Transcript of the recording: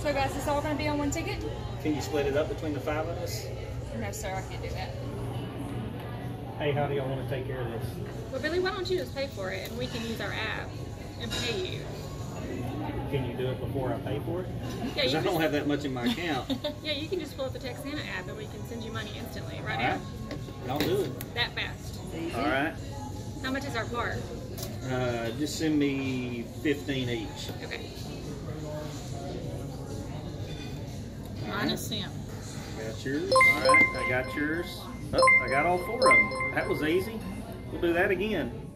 So guys, this all going to be on one ticket? Can you split it up between the 5 of us? No, sir, I can't do that. Hey, how do y'all want to take care of this? Well, Billy, why don't you just pay for it and we can use our app and pay you? Can you do it before I pay for it? Yeah, Because I don't have that much in my account. Yeah, you can just pull up the Texana app and we can send you money instantly, right All now. right. I'll do it. That fast. All right. How much is our part? Just send me 15 each. Okay. Minus him. Got yours. All right, I got yours. Oh, I got all 4 of them. That was easy. We'll do that again.